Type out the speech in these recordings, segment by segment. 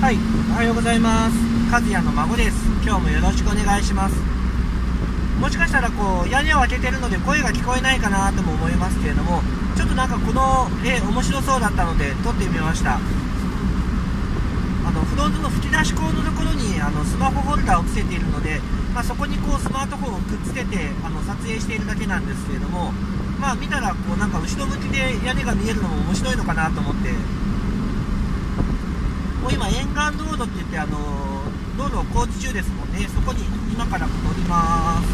はい、おはようございます。和也の孫です。今日もよろしくお願いします。もしかしたら屋根を開けてるので声が聞こえないかなとも思いますけれども、ちょっとなんかこの絵面白そうだったので撮ってみました。フロントの吹き出し口のところにスマホホルダーをつけているので、そこにスマートフォンをくっつけて撮影しているだけなんですけれども、見たらなんか後ろ向きで屋根が見えるのも面白いのかなと思って、もう今沿岸道路って言って道路を工事中ですもんね。そこに今から乗ります。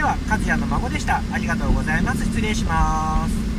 は和也の孫でした。ありがとうございます。失礼します。